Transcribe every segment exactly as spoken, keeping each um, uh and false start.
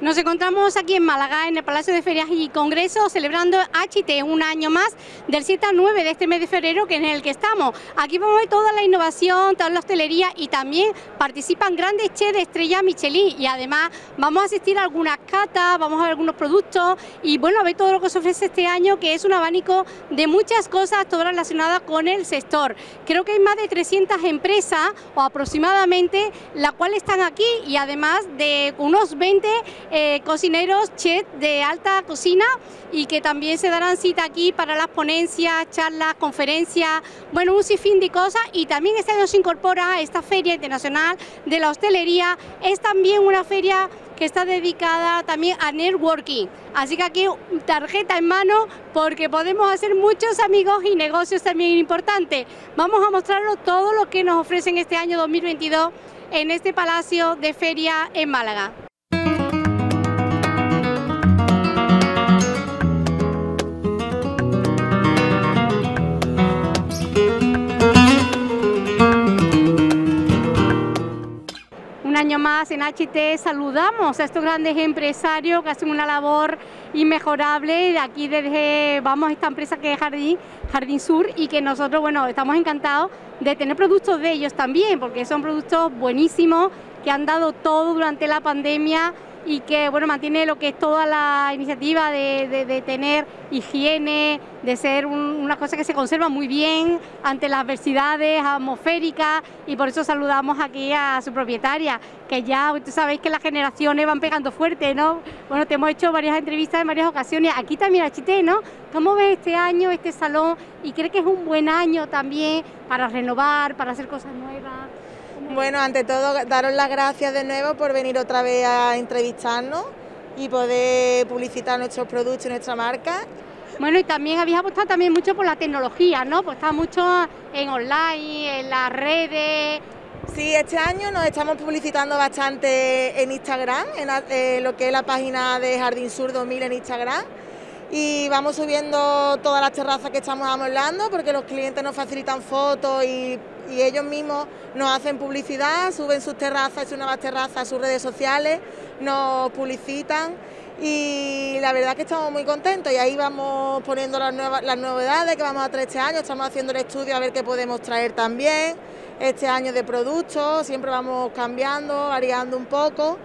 Nos encontramos aquí en Málaga, en el Palacio de Ferias y Congresos, celebrando H I T, un año más, del siete al nueve de este mes de febrero, que es en el que estamos. Aquí vamos a ver toda la innovación, toda la hostelería, y también participan grandes chefs de estrella Michelin, y además vamos a asistir a algunas catas, vamos a ver algunos productos, y bueno, a ver todo lo que se ofrece este año, que es un abanico de muchas cosas, todas relacionadas con el sector. Creo que hay más de trescientas empresas, o aproximadamente, las cuales están aquí, y además de unos veinte Eh, cocineros, chefs de alta cocina, y que también se darán cita aquí para las ponencias, charlas, conferencias, bueno, un sinfín de cosas. Y también este año se incorpora esta Feria Internacional de la Hostelería. Es también una feria que está dedicada también a networking, así que aquí tarjeta en mano, porque podemos hacer muchos amigos y negocios también importantes. Vamos a mostrarlo todo lo que nos ofrecen este año dos mil veintidós en este Palacio de Feria en Málaga. Un año más en H I T saludamos a estos grandes empresarios que hacen una labor inmejorable. De aquí desde, vamos, esta empresa que es Jardín, Jardín Sur, y que nosotros, bueno, estamos encantados de tener productos de ellos también, porque son productos buenísimos, que han dado todo durante la pandemia, y que, bueno, mantiene lo que es toda la iniciativa de, de, de tener higiene, de ser un, una cosa que se conserva muy bien ante las adversidades atmosféricas, y por eso saludamos aquí a su propietaria, que ya, tú sabéis que las generaciones van pegando fuerte, ¿no? Bueno, te hemos hecho varias entrevistas en varias ocasiones, aquí también H I T, ¿no? ¿Cómo ves este año, este salón? ¿Y crees que es un buen año también para renovar, para hacer cosas nuevas? Bueno, ante todo, daros las gracias de nuevo por venir otra vez a entrevistarnos y poder publicitar nuestros productos y nuestra marca. Bueno, y también habéis apostado también mucho por la tecnología, ¿no? Pues está mucho en online, en las redes. Sí, este año nos estamos publicitando bastante en Instagram, en eh, lo que es la página de Jardín Sur dos mil en Instagram. Y vamos subiendo todas las terrazas que estamos amoblando, porque los clientes nos facilitan fotos y, y ellos mismos nos hacen publicidad, suben sus terrazas, sus nuevas terrazas a sus redes sociales, nos publicitan, y la verdad que estamos muy contentos, y ahí vamos poniendo las, nuevas, las novedades que vamos a traer este año. Estamos haciendo el estudio a ver qué podemos traer también este año de productos, siempre vamos cambiando, variando un poco,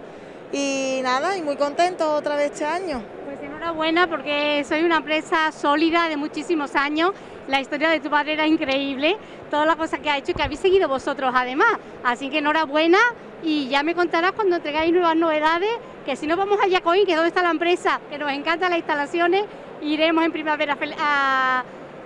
y nada, y muy contentos otra vez este año. Pues enhorabuena, porque soy una empresa sólida de muchísimos años. La historia de tu padre era increíble, todas las cosas que ha hecho y que habéis seguido vosotros además. Así que enhorabuena, y ya me contarás cuando entregáis nuevas novedades, que si no vamos a Yacoín, que es donde está la empresa, que nos encantan las instalaciones, iremos en primavera a,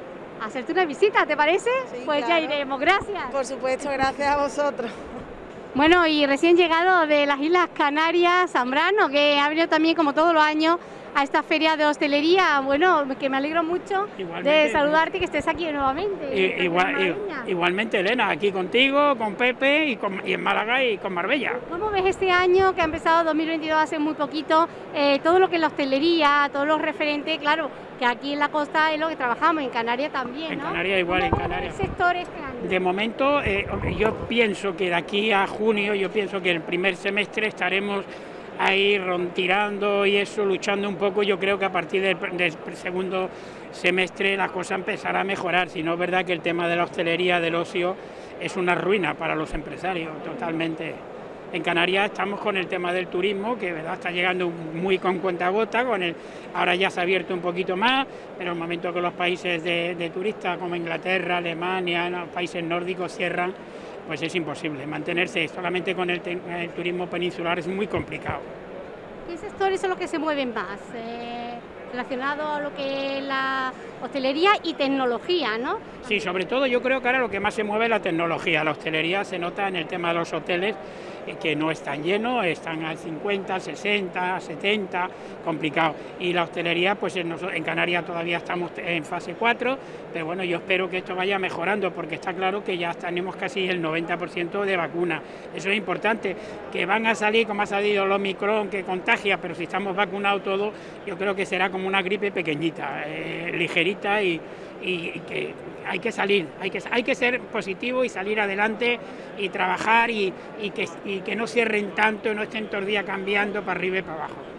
a hacerte una visita, ¿te parece? Sí, pues claro. Ya iremos, gracias. Por supuesto, gracias a vosotros. Bueno, y recién llegado de las Islas Canarias, Zambrano, que ha venido también, como todos los años, a esta feria de hostelería. Bueno, que me alegro mucho igualmente, de saludarte y que estés aquí nuevamente. Y, igual, igualmente, Elena, aquí contigo, con Pepe, y, con, y en Málaga y con Marbella. ¿Cómo ves este año que ha empezado dos mil veintidós hace muy poquito? Eh, todo lo que es la hostelería, todos los referentes, claro, que aquí en la costa es lo que trabajamos, en Canarias también, ¿no? En Canarias igual, en Canarias. ¿Qué sector este año? De momento, eh, yo pienso que de aquí a junio, yo pienso que el primer semestre estaremos ahí tirando y eso, luchando un poco. Yo creo que a partir del, del segundo semestre la cosa empezará a mejorar, si no es verdad que el tema de la hostelería, del ocio, es una ruina para los empresarios, totalmente. En Canarias estamos con el tema del turismo, que verdad está llegando muy con cuentagota, con el, ahora ya se ha abierto un poquito más, pero en el momento que los países de, de turistas como Inglaterra, Alemania, los países nórdicos cierran, pues es imposible. Mantenerse solamente con el, el turismo peninsular es muy complicado. ¿Qué sectores son los que se mueven más? Eh, relacionado a lo que es la hostelería y tecnología, ¿no? Sí, sobre todo yo creo que ahora lo que más se mueve es la tecnología. La hostelería se nota en el tema de los hoteles, eh, que no están llenos, están al cincuenta, sesenta, setenta, complicado. Y la hostelería, pues en, en Canarias todavía estamos en fase cuatro, pero bueno, yo espero que esto vaya mejorando, porque está claro que ya tenemos casi el noventa por ciento de vacuna. Eso es importante, que van a salir, como ha salido el Omicron, que contagia, pero si estamos vacunados todos, yo creo que será como una gripe pequeñita, eh, ligerita, y, y, y que hay que salir, hay que, hay que ser positivo y salir adelante y trabajar, y, y, que, y que no cierren tanto, no estén todo el día cambiando para arriba y para abajo.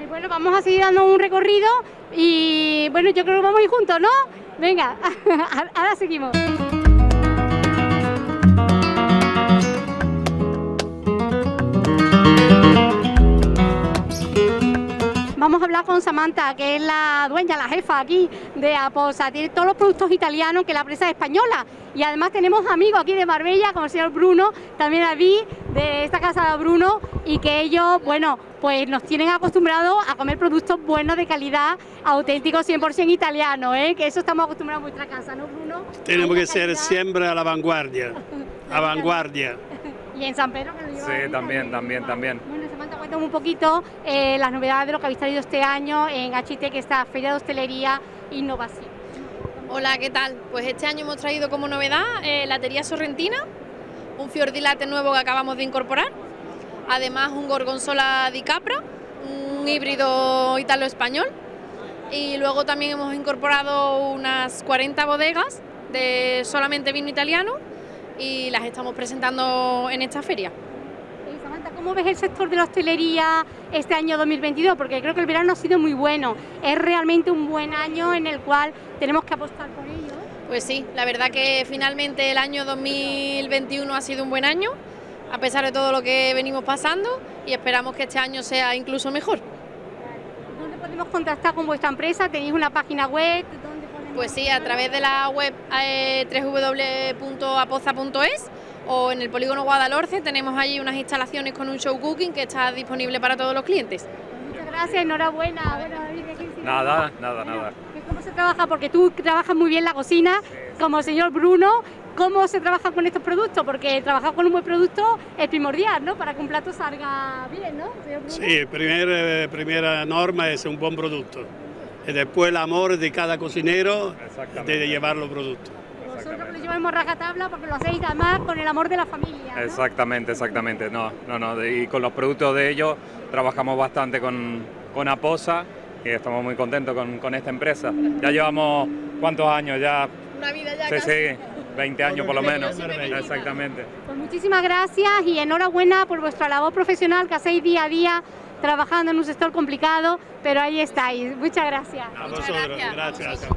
Pues bueno, vamos a seguir dando un recorrido y bueno, yo creo que vamos a ir juntos, ¿no? Venga, ahora seguimos. Vamos a hablar con Samantha, que es la dueña, la jefa aquí de Aposa. Tiene todos los productos italianos que la empresa es española. Y además tenemos amigos aquí de Marbella, como el señor Bruno, también aquí de esta casa de Bruno, y que ellos, bueno, pues nos tienen acostumbrados a comer productos buenos, de calidad, auténticos, cien por ciento italianos, ¿eh? Que eso estamos acostumbrados en nuestra casa, ¿no, Bruno? Tenemos que ser siempre a la vanguardia, a vanguardia. Y en San Pedro, que lo lleva. Sí, también, también, también. Bueno, Samantha, cuéntame un poquito eh, las novedades de lo que habéis traído este año en H T, que está Feria de Hostelería e Innovación. Hola, ¿qué tal? Pues este año hemos traído como novedad eh, la Tería Sorrentina, un Fior di Latte nuevo que acabamos de incorporar, además un Gorgonzola di Capra, un híbrido italo-español, y luego también hemos incorporado unas cuarenta bodegas de solamente vino italiano y las estamos presentando en esta feria. Eh, Samantha, ¿cómo ves el sector de la hostelería este año dos mil veintidós? Porque creo que el verano ha sido muy bueno, es realmente un buen año en el cual tenemos que apostar por ello. Pues sí, la verdad que finalmente el año dos mil veintiuno ha sido un buen año, a pesar de todo lo que venimos pasando, y esperamos que este año sea incluso mejor. ¿Dónde podemos contactar con vuestra empresa? ¿Tenéis una página web? ¿Dónde podemos... Pues sí, a través de la web eh, doble u doble u doble u punto apoza punto es o en el polígono Guadalhorce tenemos allí unas instalaciones con un show cooking que está disponible para todos los clientes. Muchas gracias, enhorabuena. Bueno, David, ¿qué quieres decir? Nada, nada, nada. ¿Cómo se trabaja? Porque tú trabajas muy bien la cocina, como el señor Bruno. ¿Cómo se trabaja con estos productos? Porque trabajar con un buen producto es primordial, ¿no? Para que un plato salga bien, ¿no, señor Bruno? Sí, primer, primera norma es un buen producto. Y después el amor de cada cocinero de llevar los productos. Vosotros que lo llevamos rajatabla porque lo hacéis además con el amor de la familia, ¿no? Exactamente, exactamente. No, no, no. Y con los productos de ellos trabajamos bastante con, con Aposa y estamos muy contentos con, con esta empresa. Ya llevamos, ¿cuántos años ya? Una vida ya Sí, casi. sí, veinte años por lo menos. Femenina. Exactamente. Pues muchísimas gracias y enhorabuena por vuestra labor profesional que hacéis día a día trabajando en un sector complicado, pero ahí estáis. Muchas gracias. A Muchas vosotros, gracias. gracias.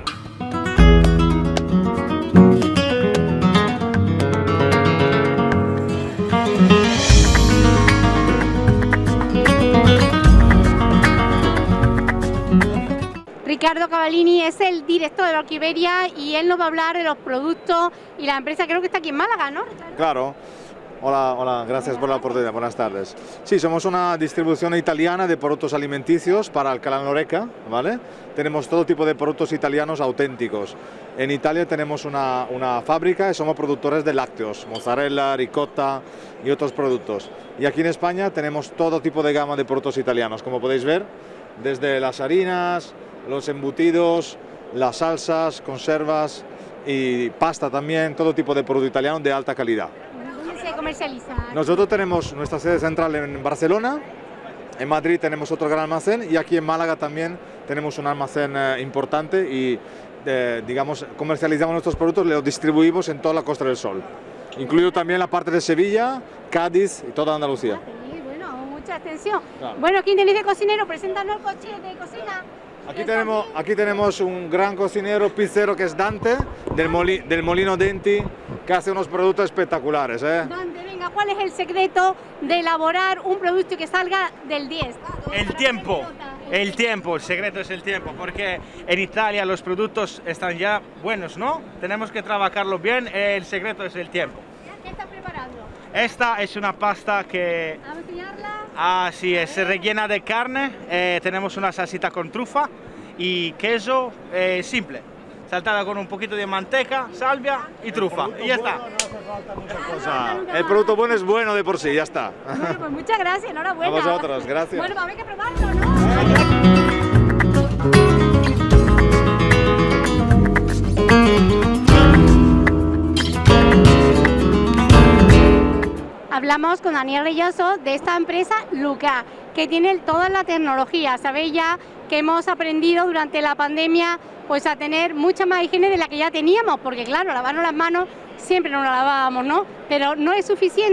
Ricardo Cavallini es el director de la Orquiveria y él nos va a hablar de los productos y la empresa, creo que está aquí en Málaga, ¿no, Ricardo? Claro. Hola, hola, gracias por la oportunidad, buenas tardes. Sí, somos una distribución italiana de productos alimenticios para Alcalá de Henares, ¿vale? Tenemos todo tipo de productos italianos auténticos. En Italia tenemos una, una fábrica y somos productores de lácteos, mozzarella, ricotta y otros productos. Y aquí en España tenemos todo tipo de gama de productos italianos, como podéis ver, desde las harinas, los embutidos, las salsas, conservas y pasta también, todo tipo de producto italiano de alta calidad. ¿Dónde se comercializa? Nosotros tenemos nuestra sede central en Barcelona, en Madrid tenemos otro gran almacén y aquí en Málaga también tenemos un almacén eh, importante y eh, digamos comercializamos nuestros productos, los distribuimos en toda la Costa del Sol, incluido también la parte de Sevilla, Cádiz y toda Andalucía. Sí, bueno, mucha atención. Claro. Bueno, ¿quién tenéis de cocinero? Preséntanos el coche de cocina. Aquí tenemos, aquí tenemos un gran cocinero pizzero que es Dante, del, moli, del Molino Denti, que hace unos productos espectaculares. ¿eh? Dante, venga, ¿cuál es el secreto de elaborar un producto que salga del diez? El tiempo, el tiempo, el secreto es el tiempo, porque en Italia los productos están ya buenos, ¿no? Tenemos que trabajarlo bien, el secreto es el tiempo. ¿Qué estás preparando? Esta es una pasta que ¿Vamos a enseñarla? así es, se rellena de carne, eh, tenemos una salsita con trufa y queso eh, simple, saltada con un poquito de manteca, salvia y trufa, y ya está. O sea, el producto bueno es bueno de por sí, ya está. Bueno, pues muchas gracias, enhorabuena. A vosotros, gracias. Bueno, pues habrá que probarlo, ¿no? Hablamos con Daniel Reyoso de esta empresa Luca, que tiene toda la tecnología. Sabéis ya que hemos aprendido durante la pandemia pues a tener mucha más higiene de la que ya teníamos, porque claro, lavarnos las manos siempre nos las lavábamos, ¿no? Pero no es suficiente.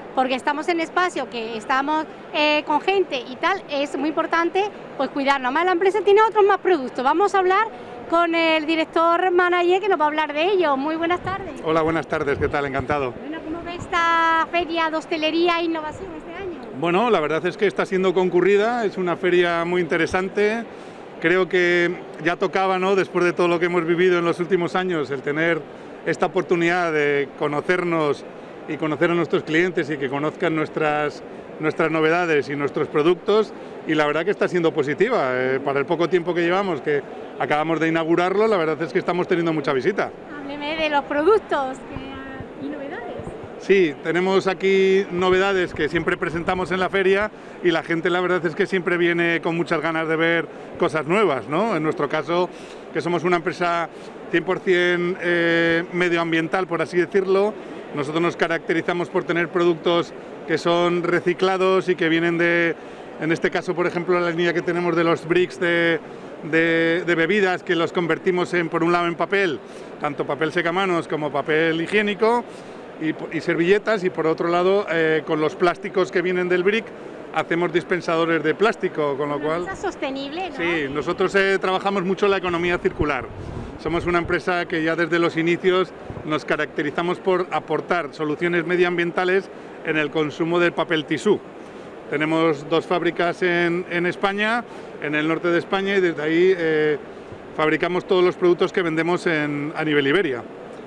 porque estamos en espacio, que estamos eh, con gente y tal, es muy importante pues cuidarnos. Además la empresa tiene otros más productos. Vamos a hablar con el director manager que nos va a hablar de ello. Muy buenas tardes. Hola, buenas tardes, ¿qué tal? Encantado. Bueno, ¿cómo ve esta feria de hostelería e innovación este año? Bueno, la verdad es que está siendo concurrida, es una feria muy interesante. Creo que ya tocaba, ¿no?, después de todo lo que hemos vivido en los últimos años, el tener esta oportunidad de conocernos y conocer a nuestros clientes y que conozcan nuestras, nuestras novedades y nuestros productos, y la verdad que está siendo positiva. Eh, para el poco tiempo que llevamos, que acabamos de inaugurarlo, la verdad es que estamos teniendo mucha visita. Hábleme de los productos que, y novedades. Sí, tenemos aquí novedades que siempre presentamos en la feria y la gente la verdad es que siempre viene con muchas ganas de ver cosas nuevas, ¿no? En nuestro caso, que somos una empresa cien por cien eh, medioambiental, por así decirlo, nosotros nos caracterizamos por tener productos que son reciclados y que vienen de, en este caso, por ejemplo, la línea que tenemos de los bricks de, de, de bebidas, que los convertimos en, por un lado en papel, tanto papel secamanos como papel higiénico, Y, y servilletas, y por otro lado eh, con los plásticos que vienen del brick hacemos dispensadores de plástico, con lo Una cual... empresa sostenible, ¿no? Sí, nosotros eh, trabajamos mucho la economía circular. Somos una empresa que ya desde los inicios nos caracterizamos por aportar soluciones medioambientales en el consumo del papel tisú. Tenemos dos fábricas en, en España, en el norte de España, y desde ahí eh, fabricamos todos los productos que vendemos en, a nivel Iberia.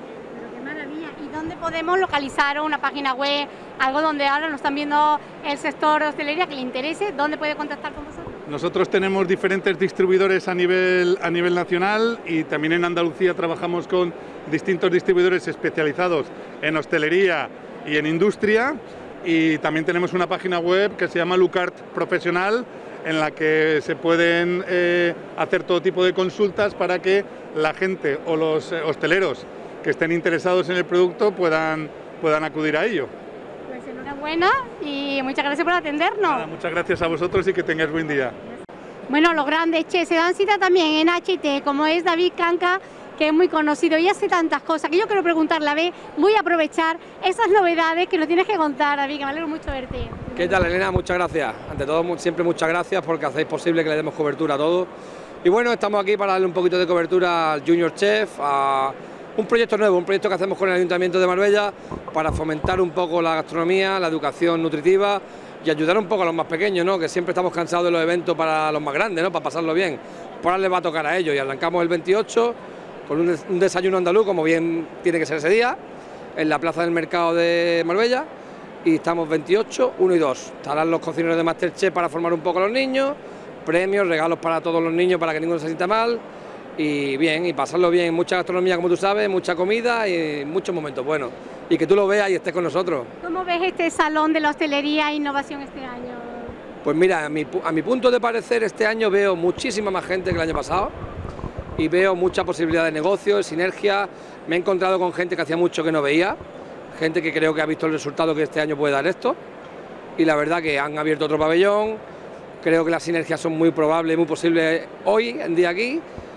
¿Dónde podemos localizar una página web, algo donde ahora nos están viendo el sector de hostelería que le interese? ¿Dónde puede contactar con vosotros? Nosotros tenemos diferentes distribuidores a nivel, a nivel nacional, y también en Andalucía trabajamos con distintos distribuidores especializados en hostelería y en industria, y también tenemos una página web que se llama Lucart Profesional, en la que se pueden eh, hacer todo tipo de consultas para que la gente o los eh, hosteleros que estén interesados en el producto puedan, puedan acudir a ello. Pues enhorabuena y muchas gracias por atendernos. Nada, muchas gracias a vosotros y que tengáis buen día. Bueno, los grandes chefs se dan cita también en H T, como es David Canca, que es muy conocido y hace tantas cosas que yo quiero preguntarle a ver, voy a aprovechar esas novedades que nos tienes que contar, David, que me alegro mucho verte. ¿Qué tal, Elena? Muchas gracias. Ante todo, siempre muchas gracias porque hacéis posible que le demos cobertura a todo. Y bueno, estamos aquí para darle un poquito de cobertura al Junior Chef, a un proyecto nuevo, un proyecto que hacemos con el Ayuntamiento de Marbella para fomentar un poco la gastronomía, la educación nutritiva y ayudar un poco a los más pequeños, ¿no?, que siempre estamos cansados de los eventos para los más grandes, ¿no?, para pasarlo bien. Por ahora les va a tocar a ellos y arrancamos el veintiocho con un, des un desayuno andaluz, como bien tiene que ser ese día, en la plaza del mercado de Marbella, y estamos veintiocho, uno y dos. Estarán los cocineros de Masterchef para formar un poco a los niños, premios, regalos para todos los niños para que ninguno se sienta mal. Y bien, y pasarlo bien, mucha gastronomía como tú sabes, mucha comida y muchos momentos buenos. Y que tú lo veas y estés con nosotros. ¿Cómo ves este salón de la hostelería e innovación este año? Pues mira, a mi, a mi punto de parecer este año veo muchísima más gente que el año pasado y veo mucha posibilidad de negocio, de sinergia. Me he encontrado con gente que hacía mucho que no veía, gente que creo que ha visto el resultado que este año puede dar esto, y la verdad que han abierto otro pabellón. Creo que las sinergias son muy probables, muy posibles hoy en día aquí.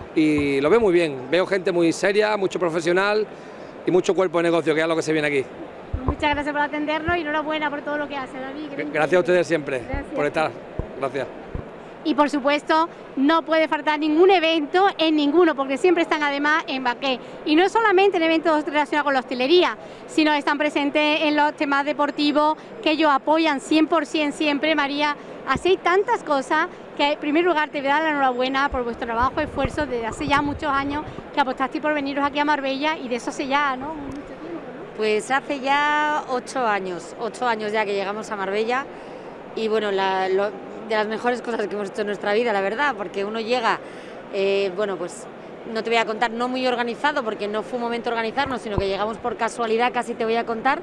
Y lo veo muy bien, veo gente muy seria, mucho profesional y mucho cuerpo de negocio, que es lo que se viene aquí. Muchas gracias por atendernos y enhorabuena por todo lo que hace, David. Gracias a ustedes siempre, gracias por estar. Gracias. Y por supuesto, no puede faltar ningún evento en ninguno, porque siempre están además en Baqué. Y no solamente en eventos relacionados con la hostelería, sino están presentes en los temas deportivos que ellos apoyan cien por cien siempre, María. Así hay tantas cosas que en primer lugar te voy a dar la enhorabuena por vuestro trabajo, esfuerzo desde hace ya muchos años que apostasteis por veniros aquí a Marbella, y de eso hace ya, ¿no?, mucho tiempo, ¿no? Pues hace ya ocho años, ocho años ya que llegamos a Marbella, y bueno, la, lo, de las mejores cosas que hemos hecho en nuestra vida, la verdad, porque uno llega, eh, bueno, pues no te voy a contar, no muy organizado, porque no fue un momento organizarnos, sino que llegamos por casualidad, casi te voy a contar,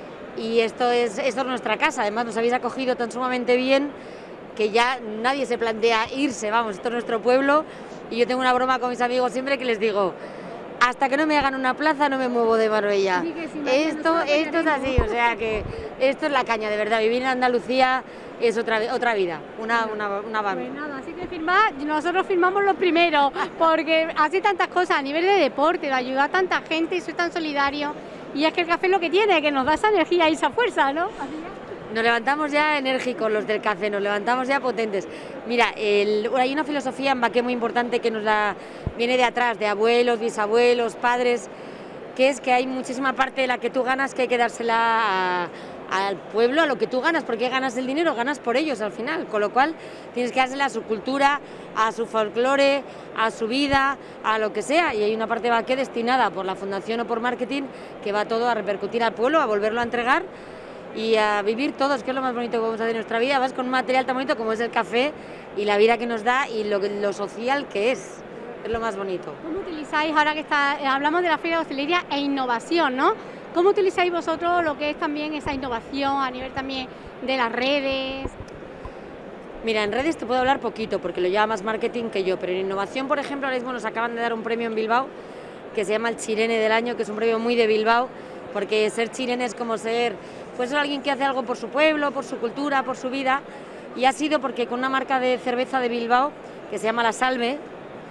y esto es, esto es nuestra casa. Además nos habéis acogido tan sumamente bien que ya nadie se plantea irse, vamos, esto es nuestro pueblo, y yo tengo una broma con mis amigos siempre que les digo, hasta que no me hagan una plaza no me muevo de Marbella. Esto, esto es así, o sea que esto es la caña, de verdad, vivir en Andalucía es otra, otra vida, una, una, una banda. Pues nada, así que firmar, nosotros firmamos los primeros, porque hace tantas cosas a nivel de deporte, de ayudar a tanta gente y soy tan solidario, y es que el café es lo que tiene, que nos da esa energía y esa fuerza, ¿no? Así es. Nos levantamos ya enérgicos los del café, nos levantamos ya potentes. Mira, el, hay una filosofía en Baqué muy importante que nos la viene de atrás, de abuelos, bisabuelos, padres, que es que hay muchísima parte de la que tú ganas que hay que dársela a, al pueblo, a lo que tú ganas, porque ganas el dinero, ganas por ellos al final, con lo cual tienes que dársela a su cultura, a su folclore, a su vida, a lo que sea, y hay una parte de Baqué destinada por la fundación o por marketing que va todo a repercutir al pueblo, a volverlo a entregar y a vivir todos, que es lo más bonito que podemos hacer en nuestra vida. Vas con un material tan bonito como es el café y la vida que nos da y lo, lo social que es, es lo más bonito. ¿Cómo utilizáis, ahora que está, hablamos de la Feria de Hostelería e innovación, ¿no? ¿Cómo utilizáis vosotros lo que es también esa innovación a nivel también de las redes? Mira, en redes te puedo hablar poquito porque lo lleva más marketing que yo, pero en innovación, por ejemplo, ahora mismo nos acaban de dar un premio en Bilbao que se llama el Chirene del Año, que es un premio muy de Bilbao, porque ser chilene es como ser pues alguien que hace algo por su pueblo, por su cultura, por su vida, y ha sido porque con una marca de cerveza de Bilbao que se llama La Salve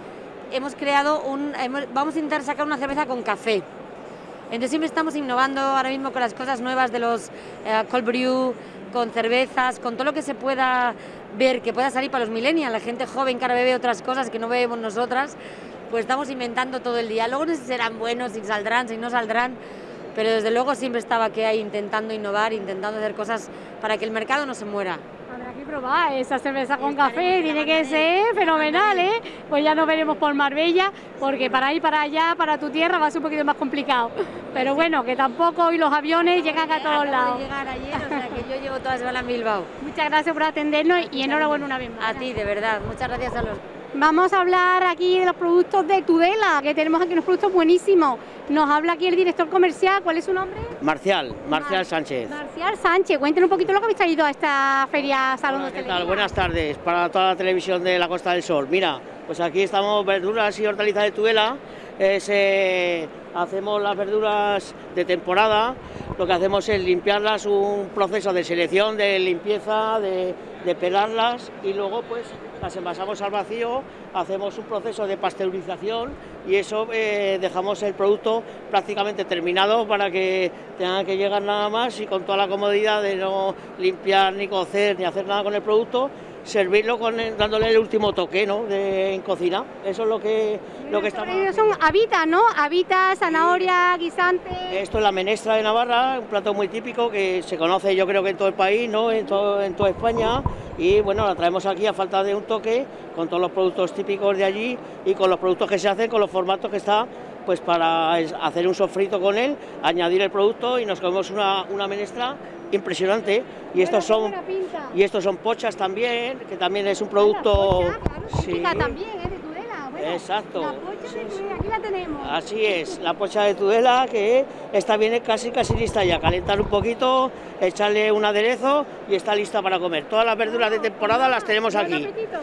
hemos creado un, hemos, vamos a intentar sacar una cerveza con café. Entonces siempre estamos innovando ahora mismo con las cosas nuevas de los eh, cold brew, con cervezas, con todo lo que se pueda ver, que pueda salir para los millennials, la gente joven que ahora bebe otras cosas que no bebemos nosotras, pues estamos inventando todo el día. Luego no sé si serán buenos, si saldrán, si no saldrán, pero desde luego siempre estaba que hay intentando innovar, intentando hacer cosas para que el mercado no se muera. Habrá que probar esa cerveza con café, tiene que ser fenomenal, ¿eh? Pues ya nos veremos por Marbella, porque para ir para allá, para tu tierra, va a ser un poquito más complicado. Pero bueno, que tampoco hoy los aviones llegan a todos lados. Llegar ayer, o sea que yo llevo toda la semana en Bilbao. Muchas gracias por atendernos y enhorabuena una vez más. A ti, de verdad, muchas gracias a los... Vamos a hablar aquí de los productos de Tudela, que tenemos aquí unos productos buenísimos. Nos habla aquí el director comercial, ¿cuál es su nombre? Marcial, Marcial Sánchez. Marcial Sánchez, cuéntenos un poquito lo que habéis traído a esta feria Salón de Hostelería. ¿Qué tal? Buenas tardes para toda la televisión de la Costa del Sol. Mira, pues aquí estamos verduras y hortalizas de Tudela. Es, eh, hacemos las verduras de temporada, lo que hacemos es limpiarlas, un proceso de selección, de limpieza, de, de pelarlas y luego pues las envasamos al vacío, hacemos un proceso de pasteurización y eso eh, dejamos el producto prácticamente terminado para que tengan que llegar nada más y con toda la comodidad de no limpiar ni cocer ni hacer nada con el producto, servirlo con el, dándole el último toque, ¿no?, de, en cocina. Eso es lo que, lo que estamos... Son habitas, ¿no? Habitas, zanahoria, guisante... Esto es la menestra de Navarra, un plato muy típico que se conoce yo creo que en todo el país, ¿no?, en, todo, en toda España, y bueno, la traemos aquí a falta de un toque, con todos los productos típicos de allí y con los productos que se hacen, con los formatos que está, pues para hacer un sofrito con él, añadir el producto y nos comemos una, una menestra impresionante. Y estos son y estos son pochas también, que también es un producto... La pocha, claro, sí. También, ¿eh? De Tudela. Bueno, exacto. La pocha de Tudela, aquí la tenemos. Así es, la pocha de Tudela, que esta viene casi casi lista ya, calentar un poquito, echarle un aderezo y está lista para comer. Todas las verduras de temporada las tenemos aquí. Buen apetito.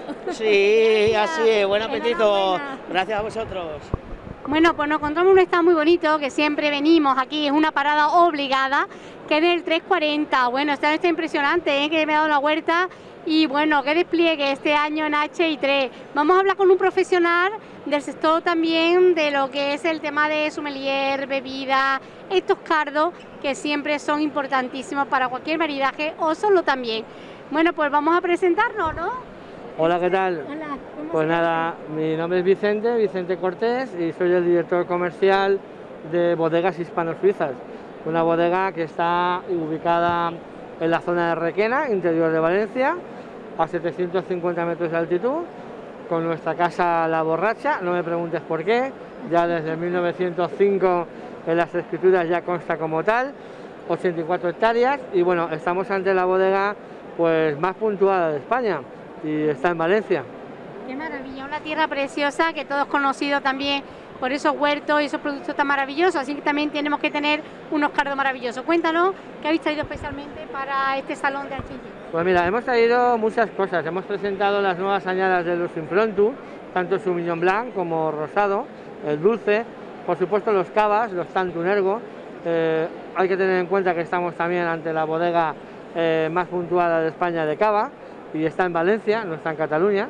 Sí, así es, buen apetito. Gracias a vosotros. Bueno, pues nos encontramos un stand muy bonito, que siempre venimos aquí, es una parada obligada, que es del tres cuarenta. Bueno, este está impresionante, ¿eh?, que me ha dado la huerta. Y bueno, qué despliegue este año en H I tres. Vamos a hablar con un profesional del sector también de lo que es el tema de sommelier, bebida, estos cardos que siempre son importantísimos para cualquier maridaje o solo también. Bueno, pues vamos a presentarnos, ¿no? Hola, ¿qué tal? Hola, ¿cómo pues nada, mi nombre es Vicente, Vicente Cortés y soy el director comercial de Bodegas Hispano-Suizas, una bodega que está ubicada en la zona de Requena, interior de Valencia, a setecientos cincuenta metros de altitud, con nuestra casa La Borracha, no me preguntes por qué, ya desde mil novecientos cinco en las escrituras ya consta como tal, ochenta y cuatro hectáreas y bueno, estamos ante la bodega pues más puntuada de España y está en Valencia. Qué maravilla, una tierra preciosa que todos conocidos también por esos huertos y esos productos tan maravillosos, así que también tenemos que tener unos cardos maravillosos. Cuéntanos, ¿qué habéis traído especialmente para este salón de H I T? Pues mira, hemos traído muchas cosas, hemos presentado las nuevas añadas de los Improntu, tanto su Sauvignon Blanc como rosado, el dulce, por supuesto los cavas, los Tantunergo. Eh, hay que tener en cuenta que estamos también ante la bodega eh, más puntuada de España de cava, y está en Valencia, no está en Cataluña.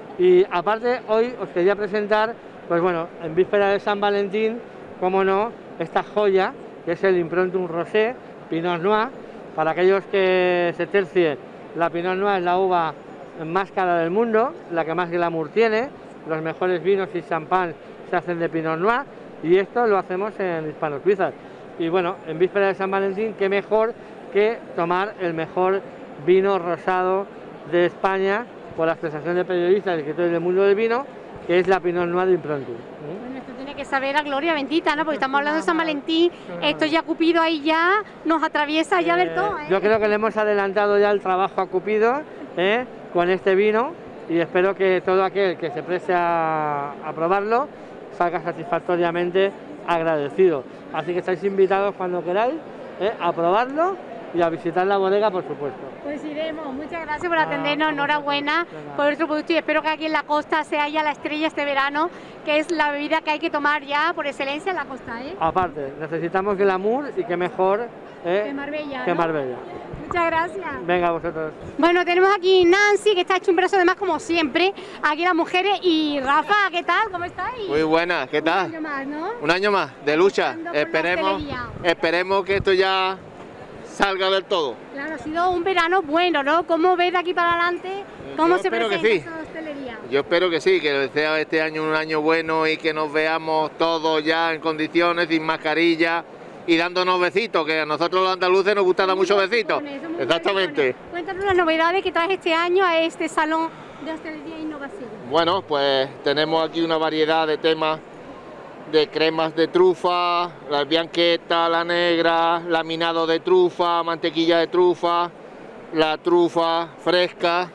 Y aparte, hoy os quería presentar, pues bueno, en víspera de San Valentín, como no, esta joya que es el Improntum Rosé Pinot Noir. Para aquellos que se tercien, la Pinot Noir es la uva más cara del mundo, la que más glamour tiene, los mejores vinos y champán se hacen de Pinot Noir y esto lo hacemos en Hispano-Suizas. Y bueno, en víspera de San Valentín, qué mejor que tomar el mejor vino rosado de España por la Asociación de Periodistas y Escritores del Mundo del Vino, que es la Pinot Noir de Improntum. Bueno, esto tiene que saber a gloria bendita, ¿no? Porque estamos hablando de San Valentín, esto ya Cupido ahí ya nos atraviesa ya del todo, ¿eh? Yo creo que le hemos adelantado ya el trabajo a Cupido, ¿eh? Con este vino, y espero que todo aquel que se preste a, a probarlo salga satisfactoriamente agradecido. Así que estáis invitados cuando queráis, ¿eh? A probarlo y a visitar la bodega, por supuesto. Pues iremos. Muchas gracias por atendernos, enhorabuena por vuestro producto y espero que aquí en la costa sea ya la estrella este verano, que es la bebida que hay que tomar ya por excelencia en la costa, ¿eh? Aparte, necesitamos glamour y que mejor, ¿eh? Que Marbella, que ¿no? Marbella. Muchas gracias. Venga, vosotros. Bueno, tenemos aquí Nancy, que está hecho un brazo de más como siempre, aquí las mujeres, y Rafa, ¿qué tal? ¿Cómo estáis? Muy buena, ¿qué tal? Un año más, ¿no? Un año más de lucha. Luchando por la Esperemos, hostelería. esperemos que esto ya salga del todo. Claro, ha sido un verano bueno, ¿no? ¿Cómo ves de aquí para adelante? ¿Cómo Yo se espero que presenta sí. esa hostelería? Yo espero que sí, que sea este año un año bueno y que nos veamos todos ya en condiciones, sin mascarilla y dándonos besitos, que a nosotros los andaluces nos gusta dar muchos besitos. Exactamente. Cuéntanos las novedades que traes este año a este Salón de Hostelería e Innovación. Bueno, pues tenemos aquí una variedad de temas de cremas de trufa, la bianqueta, la negra, laminado de trufa, mantequilla de trufa, la trufa fresca.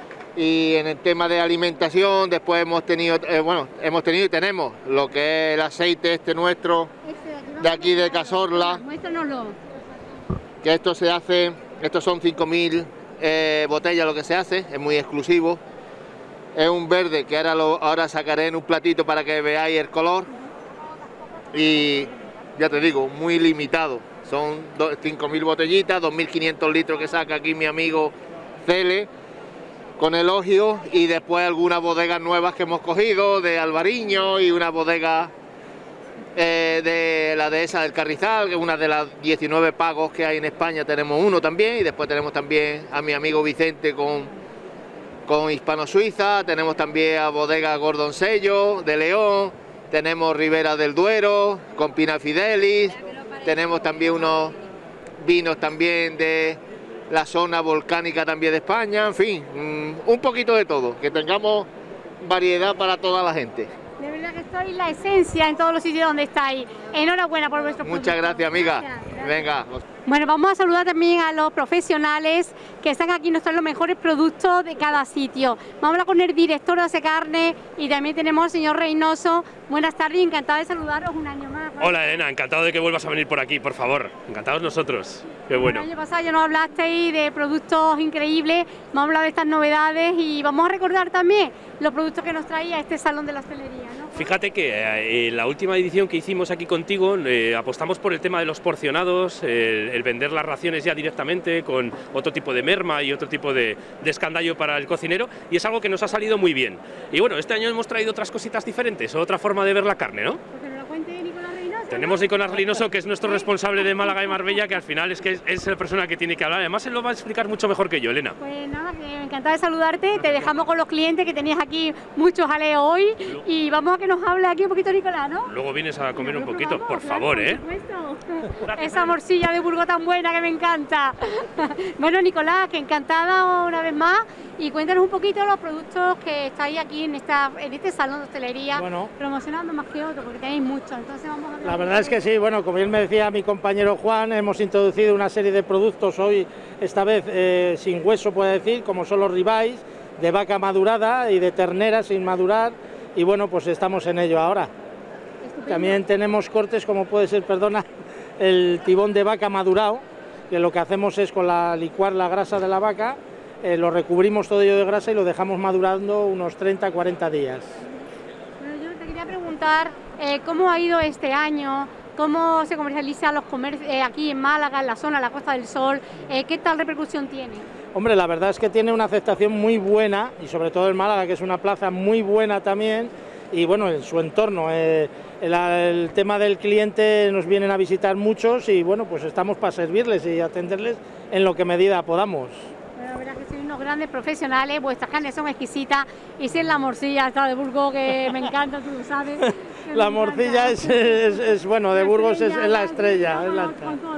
Y en el tema de alimentación, después hemos tenido, eh, bueno, hemos tenido y tenemos lo que es el aceite este nuestro, de aquí de Cazorla, Muéstranoslo. que esto se hace, estos son cinco mil eh, botellas lo que se hace, es muy exclusivo. Es un verde que ahora, lo, ahora sacaré en un platito para que veáis el color. Y ya te digo, muy limitado. Son cinco mil botellitas, dos mil quinientos litros que saca aquí mi amigo Cele con elogio, y después algunas bodegas nuevas que hemos cogido de Albariño y una bodega eh, de la dehesa del Carrizal, que es una de las diecinueve pagos que hay en España, tenemos uno también, y después tenemos también a mi amigo Vicente con, con Hispano-Suiza, tenemos también a bodega Gordonsello de León, tenemos Ribera del Duero con Pina Fidelis, tenemos también unos vinos también de la zona volcánica también de España, en fin, un poquito de todo, que tengamos variedad para toda la gente. De verdad que sois la esencia en todos los sitios donde estáis. Enhorabuena por vuestro producto. Muchas gracias, amiga. Gracias. Venga. Bueno, vamos a saludar también a los profesionales que están aquí, nos traen los mejores productos de cada sitio. Vamos a hablar con el director de Ase Carne y también tenemos al señor Reynoso. Buenas tardes, encantada de saludaros un año más. Hola Elena, encantado de que vuelvas a venir por aquí, por favor. Encantados nosotros. Qué bueno. El año pasado ya nos hablasteis de productos increíbles, vamos a hablar de estas novedades y vamos a recordar también los productos que nos traía este Salón de la Hostelería, ¿no? Fíjate que eh, en la última edición que hicimos aquí contigo eh, apostamos por el tema de los porcionados, el, el vender las raciones ya directamente con otro tipo de merma y otro tipo de, de escandallo para el cocinero, y es algo que nos ha salido muy bien. Y bueno, este año hemos traído otras cositas diferentes, otra forma de ver la carne, ¿no? Pues que nos lo cuente Nicolás Reynoso. Tenemos a Nicolás Reynoso, que es nuestro responsable de Málaga y Marbella, que al final es que es, es la persona que tiene que hablar. Además, él lo va a explicar mucho mejor que yo, Elena. Pues nada, que encantada de saludarte. Te dejamos con los clientes, que tenías aquí muchos jaleos hoy, y vamos a que nos hable aquí un poquito Nicolás, ¿no? Luego vienes a comer un poquito, por favor, ¿eh? Esa morcilla de Burgos tan buena que me encanta. Bueno, Nicolás, que encantada una vez más, y cuéntanos un poquito los productos que estáis aquí en, esta, en este salón de hostelería, bueno, promocionando más que otro, porque tenéis mucho. Entonces vamos a ver. La verdad es que sí, bueno, como bien me decía mi compañero Juan, hemos introducido una serie de productos hoy, esta vez eh, sin hueso, puede decir, como son los ribeyes de vaca madurada y de ternera sin madurar, y bueno, pues estamos en ello ahora. Estupendo. También tenemos cortes como puede ser, perdona, el tibón de vaca madurado, que lo que hacemos es con la licuar la grasa de la vaca, eh, lo recubrimos todo ello de grasa y lo dejamos madurando unos treinta a cuarenta días. Bueno, yo te quería preguntar eh, cómo ha ido este año, cómo se comercializa los comercios eh, aquí en Málaga, en la zona, la Costa del Sol, eh, qué tal repercusión tiene. Hombre, la verdad es que tiene una aceptación muy buena, y sobre todo en Málaga, que es una plaza muy buena también, y bueno, en su entorno. Eh, el, el tema del cliente, nos vienen a visitar muchos y bueno, pues estamos para servirles y atenderles en lo que medida podamos. La verdad que sois unos grandes profesionales, vuestras carnes son exquisitas y si es la morcilla esta de Burgos que me encanta, tú lo sabes. La morcilla es, es, es, bueno, de Burgos es, es la estrella. Es la,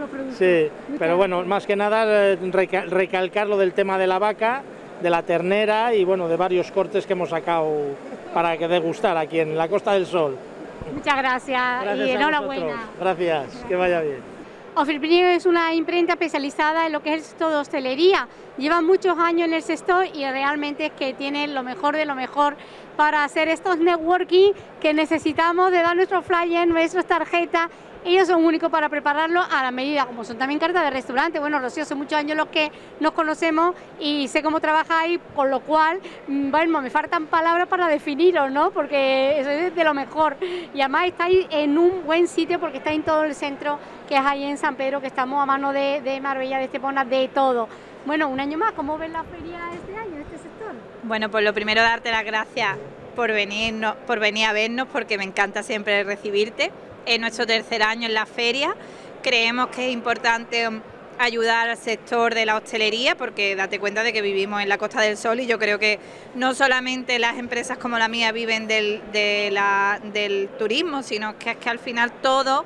sí, pero bueno, más que nada recalcar lo del tema de la vaca, de la ternera y bueno, de varios cortes que hemos sacado para que degustar aquí en la Costa del Sol. Muchas gracias, gracias y enhorabuena. Gracias, que vaya bien. Office es una imprenta especializada en lo que es el sector de hostelería. Lleva muchos años en el sector y realmente es que tiene lo mejor de lo mejor para hacer estos networking que necesitamos de dar nuestros flyers, nuestras tarjetas. Ellos son únicos para prepararlo a la medida, como son también cartas de restaurante. Bueno, Rocío, hace muchos años los que nos conocemos y sé cómo trabajáis, con lo cual, bueno, me faltan palabras para definiros, ¿no? Porque eso es de lo mejor. Y además estáis en un buen sitio porque estáis en todo el centro, que es ahí en San Pedro, que estamos a mano de, de Marbella, de Estepona, de todo. Bueno, un año más, ¿cómo ves la feria este año, en este sector? Bueno, pues lo primero, darte las gracias por venir, por venir a vernos, porque me encanta siempre recibirte. Es nuestro tercer año en la feria. Creemos que es importante ayudar al sector de la hostelería, porque date cuenta de que vivimos en la Costa del Sol y yo creo que no solamente las empresas como la mía viven del, de la, del turismo, sino que es que al final todo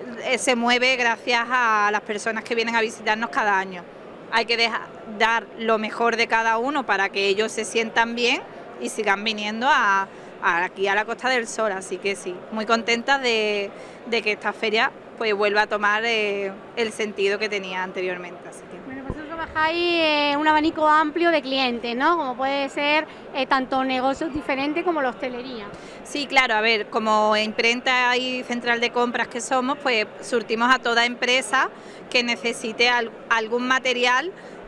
se mueve gracias a las personas que vienen a visitarnos cada año. Hay que dejar, dar lo mejor de cada uno para que ellos se sientan bien y sigan viniendo a, a aquí a la Costa del Sol, así que sí, muy contenta de, de que esta feria pues vuelva a tomar eh, el sentido que tenía anteriormente. Así que. Bueno, vosotros trabajáis eh, un abanico amplio de clientes, ¿no? Como puede ser eh, tanto negocios diferentes como la hostelería. Sí, claro, a ver, como imprenta y central de compras que somos, pues surtimos a toda empresa que necesite al, algún material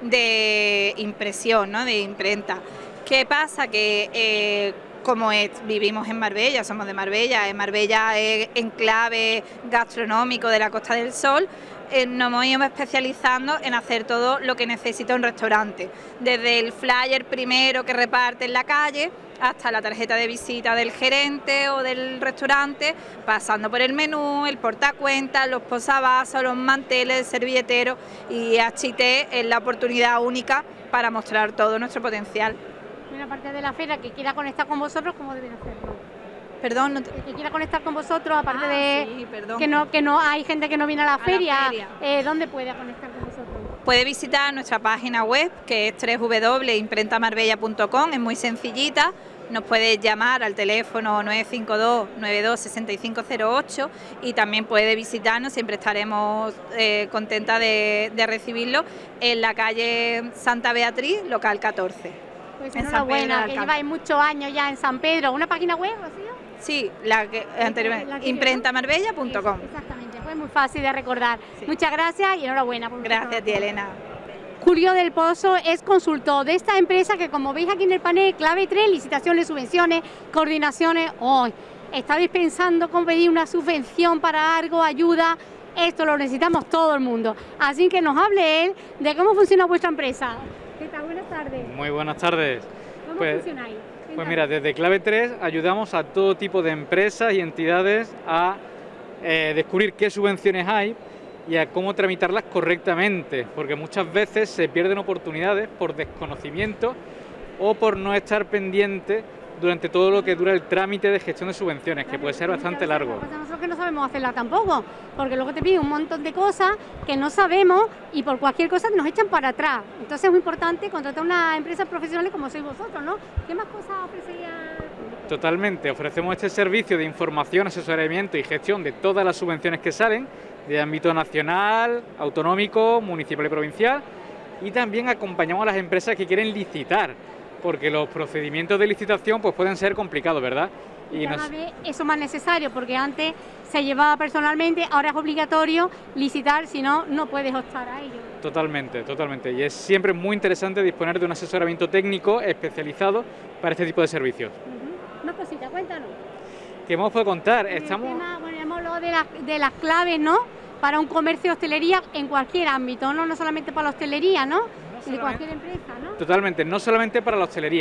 de impresión, ¿no? De imprenta. ¿Qué pasa? Que eh, como es, vivimos en Marbella, somos de Marbella, en Marbella es enclave gastronómico de la Costa del Sol, eh, nos hemos ido especializando en hacer todo lo que necesita un restaurante, desde el flyer primero que reparte en la calle, hasta la tarjeta de visita del gerente o del restaurante, pasando por el menú, el portacuentas, los posavasos, los manteles, el servilletero, y H T es la oportunidad única para mostrar todo nuestro potencial. Una parte de la feria que quiera conectar con vosotros, ¿cómo deben hacerlo? Perdón, no te... que quiera conectar con vosotros, aparte ah, de sí, perdón. que no que no hay gente que no viene a la a feria, la feria. Eh, ¿dónde puede conectar con vosotros? Puede visitar nuestra página web, que es doble u doble u doble u punto imprenta marbella punto com, es muy sencillita. Nos puede llamar al teléfono nueve cinco dos, nueve dos, seis cinco cero ocho y también puede visitarnos, siempre estaremos eh, contentas de, de recibirlo, en la calle Santa Beatriz, local catorce. Pues enhorabuena, que lleváis muchos años ya en San Pedro. ¿Una página web, Rocío? Sí, la que anteriormente, imprenta marbella punto com. Exactamente, fue muy fácil de recordar. Sí. Muchas gracias y enhorabuena. Por gracias a ti, Elena. Julio del Pozo es consultor de esta empresa que, como veis aquí en el panel, clave tres, licitaciones, subvenciones, coordinaciones. Hoy oh, estabais pensando cómo pedir una subvención para algo, ayuda. Esto lo necesitamos todo el mundo. Así que nos hable él de cómo funciona vuestra empresa. ¿Qué tal? Buenas tardes. Muy buenas tardes. ¿Cómo pues, funcionáis? Pues mira, desde Clave tres ayudamos a todo tipo de empresas y entidades a eh, descubrir qué subvenciones hay y a cómo tramitarlas correctamente, porque muchas veces se pierden oportunidades por desconocimiento o por no estar pendiente durante todo lo que dura el trámite de gestión de subvenciones, que puede ser bastante largo. Pues nosotros que no sabemos hacerla tampoco, porque luego te piden un montón de cosas que no sabemos y por cualquier cosa nos echan para atrás. Entonces es muy importante contratar una empresa profesional como sois vosotros, ¿no? ¿Qué más cosas ofrecéis? Totalmente, ofrecemos este servicio de información, asesoramiento y gestión de todas las subvenciones que salen, de ámbito nacional, autonómico, municipal y provincial, y también acompañamos a las empresas que quieren licitar, porque los procedimientos de licitación pues pueden ser complicados, ¿verdad? Y cada nos... vez eso es más necesario, porque antes se llevaba personalmente, ahora es obligatorio licitar, si no, no puedes optar a ello. Totalmente, totalmente. Y es siempre muy interesante disponer de un asesoramiento técnico especializado para este tipo de servicios. Uh-huh. Más cositas, cuéntanos. ¿Qué más puedo contar? El Estamos... tema, bueno, hemos hablado de, la, de las claves, ¿no? Para un comercio de hostelería en cualquier ámbito, no, no solamente para la hostelería, ¿no? No de cualquier empresa, ¿no? Totalmente, no solamente para la hostelería.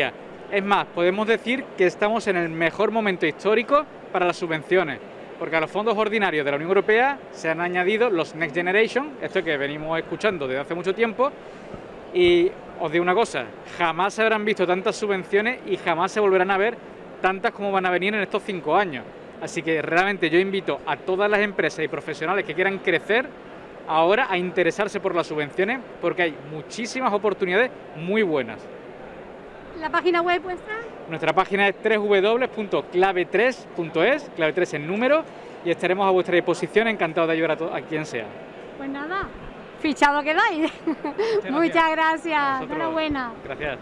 Es más, podemos decir que estamos en el mejor momento histórico para las subvenciones, porque a los fondos ordinarios de la Unión Europea se han añadido los Next Generation, esto que venimos escuchando desde hace mucho tiempo, y os digo una cosa, jamás se habrán visto tantas subvenciones y jamás se volverán a ver tantas como van a venir en estos cinco años. Así que realmente yo invito a todas las empresas y profesionales que quieran crecer ahora a interesarse por las subvenciones, porque hay muchísimas oportunidades muy buenas. ¿La página web vuestra? Nuestra página es doble u doble u doble u punto clave tres punto es, clave tres en número, y estaremos a vuestra disposición, encantados de ayudar a, a quien sea. Pues nada, fichado quedáis. Muchas, Muchas gracias, enhorabuena. Gracias.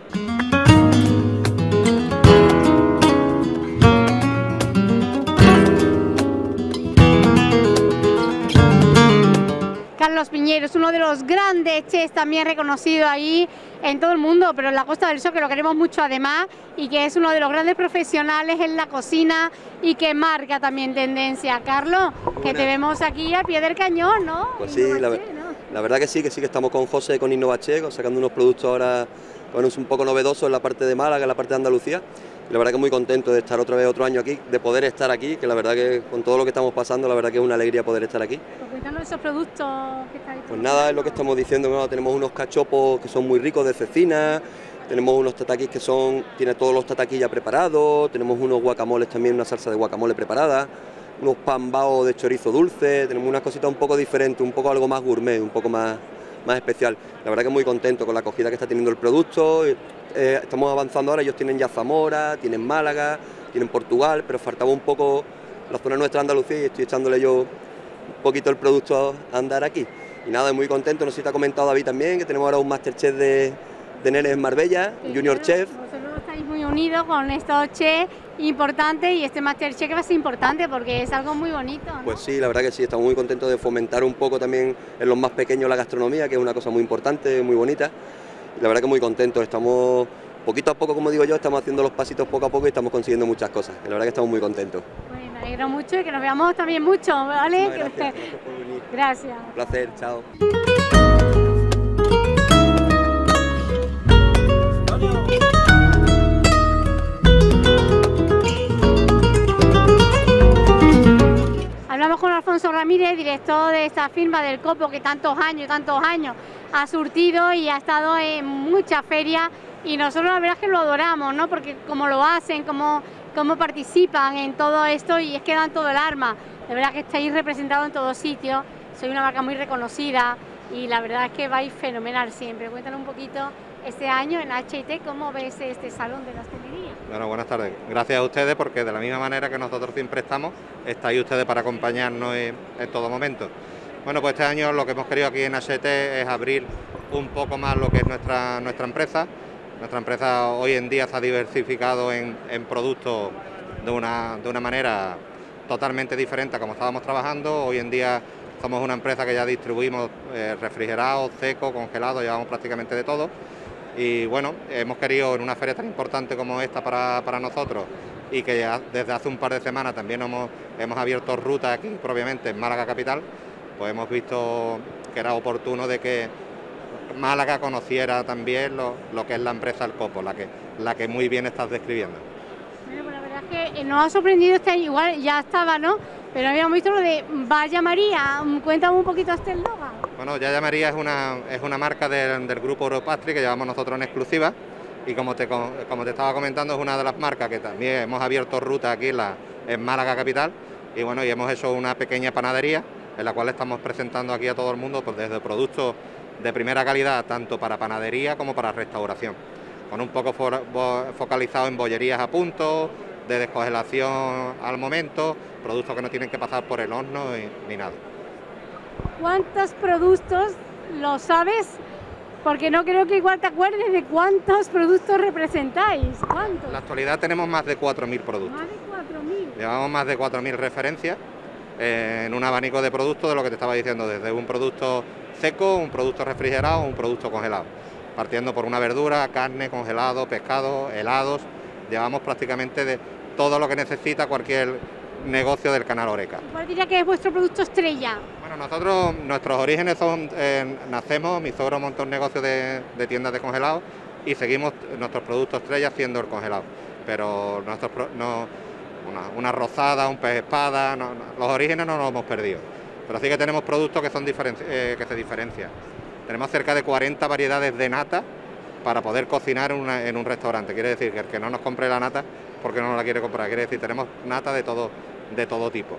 Carlos Piñero es uno de los grandes chefs también reconocido ahí en todo el mundo, pero en la Costa del Sol, que lo queremos mucho además, y que es uno de los grandes profesionales en la cocina y que marca también tendencia. Carlos, que te vemos aquí al pie del cañón, ¿no? Pues sí, la, ¿no? la verdad que sí, que sí, que estamos con José, con Innovache, sacando unos productos ahora bueno, un poco novedosos en la parte de Málaga, en la parte de Andalucía. Y la verdad que muy contento de estar otra vez otro año aquí, de poder estar aquí, que la verdad que con todo lo que estamos pasando, la verdad que es una alegría poder estar aquí. Pues cuéntanos esos productos que estáis. Pues nada, es lo que estamos diciendo, ¿no? Tenemos unos cachopos que son muy ricos de cecina, tenemos unos tataquis que son, tiene todos los tataquis ya preparados, tenemos unos guacamoles también, una salsa de guacamole preparada, unos pan bao de chorizo dulce, tenemos unas cositas un poco diferentes, un poco algo más gourmet, un poco más, más especial. La verdad que muy contento con la acogida que está teniendo el producto. Eh, estamos avanzando ahora, ellos tienen ya Zamora, tienen Málaga, tienen Portugal, pero faltaba un poco la zona nuestra Andalucía y estoy echándole yo un poquito el producto a andar aquí. Y nada, muy contento, no sé si te ha comentado David también, que tenemos ahora un Masterchef de, de nenes en Marbella, un Junior Chef. Vosotros estáis muy unidos con estos chefs importantes y este Masterchef que va a ser importante porque es algo muy bonito, ¿no? Pues sí, la verdad que sí, estamos muy contentos de fomentar un poco también en los más pequeños la gastronomía, que es una cosa muy importante, muy bonita. Y la verdad que muy contentos, estamos poquito a poco, como digo yo, estamos haciendo los pasitos poco a poco y estamos consiguiendo muchas cosas. Y la verdad que estamos muy contentos. Pues me alegro mucho y que nos veamos también mucho, ¿vale? Gracias, que... gracias por venir. Gracias. Un placer, chao. Hablamos con Alfonso Ramírez, director de esta firma del Copo que tantos años, tantos años ha surtido y ha estado en muchas ferias y nosotros la verdad es que lo adoramos, ¿no? Porque cómo lo hacen, cómo, cómo participan en todo esto y es que dan todo el arma. La verdad que estáis representados en todos sitios, soy una marca muy reconocida y la verdad es que vais fenomenal siempre. Cuéntanos un poquito este año en H I T, ¿cómo ves este salón de la hostelería? Bueno, buenas tardes. Gracias a ustedes porque de la misma manera que nosotros siempre estamos, estáis ustedes para acompañarnos en, en todo momento. Bueno, pues este año lo que hemos querido aquí en H I T es abrir un poco más lo que es nuestra, nuestra empresa. Nuestra empresa hoy en día se ha diversificado en, en productos de una, de una manera totalmente diferente a como estábamos trabajando. Hoy en día somos una empresa que ya distribuimos eh, refrigerados, secos, congelados, llevamos prácticamente de todo. Y bueno, hemos querido en una feria tan importante como esta para, para nosotros y que ya desde hace un par de semanas también hemos, hemos abierto rutas aquí propiamente en Málaga capital, pues hemos visto que era oportuno de que Málaga conociera también lo, lo que es la empresa El Copo, la que, la que muy bien estás describiendo. Bueno, pues la verdad es que nos ha sorprendido este año, igual ya estaba, ¿no? Pero habíamos visto lo de Vaya María, cuéntame un poquito este eslogan. Bueno, Yaya María es una, es una marca del, del grupo Europastry que llevamos nosotros en exclusiva y como te, como te estaba comentando es una de las marcas que también hemos abierto ruta aquí en, la, en Málaga capital y bueno, y hemos hecho una pequeña panadería en la cual estamos presentando aquí a todo el mundo pues desde productos de primera calidad tanto para panadería como para restauración, con un poco fo focalizado en bollerías a punto, de descongelación al momento, productos que no tienen que pasar por el horno y, ni nada. ¿Cuántos productos lo sabes? Porque no creo que igual te acuerdes de cuántos productos representáis. ¿Cuántos? En la actualidad tenemos más de cuatro mil productos. Más de cuatro mil. Llevamos más de cuatro mil referencias eh, en un abanico de productos de lo que te estaba diciendo, desde un producto seco, un producto refrigerado, un producto congelado. Partiendo por una verdura, carne, congelado, pescado, helados. Llevamos prácticamente de todo lo que necesita cualquier negocio del canal Horeca. ¿Cuál diría que es vuestro producto estrella? Bueno, nosotros, nuestros orígenes son, eh, nacemos, mi suegro montó un negocio de, de tiendas de congelados y seguimos nuestros productos estrella siendo el congelado, pero nuestros no, una, una rozada, un pez espada, no, no, los orígenes no los hemos perdido, pero sí que tenemos productos que, son eh, que se diferencian. Tenemos cerca de cuarenta variedades de nata para poder cocinar en, una, en un restaurante. Quiere decir que el que no nos compre la nata porque no la quiere comprar, quiere decir tenemos nata de todo, de todo tipo.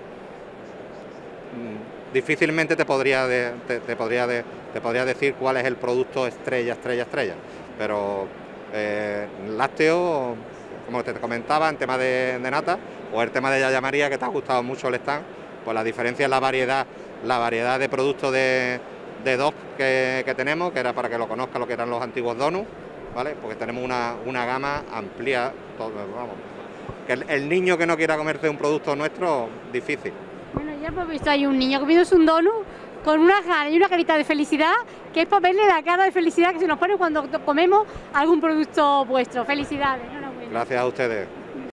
Difícilmente te podría, de, te, te, podría de, te podría decir cuál es el producto estrella, estrella, estrella, pero eh, lácteo, como te comentaba, en tema de, de nata, o el tema de Yaya María, que te ha gustado mucho el stand, pues la diferencia es la variedad, la variedad de productos de, de dos que, que tenemos, que era para que lo conozca lo que eran los antiguos donuts, ¿vale? Porque tenemos una, una gama amplia, todo, vamos, que el, el niño que no quiera comerse un producto nuestro, difícil. Bueno, ya hemos visto ahí un niño comiéndose un donut con una ganas y una carita de felicidad, que es para verle la cara de felicidad que se nos pone cuando comemos algún producto vuestro. Felicidades, enhorabuena. Gracias a ustedes.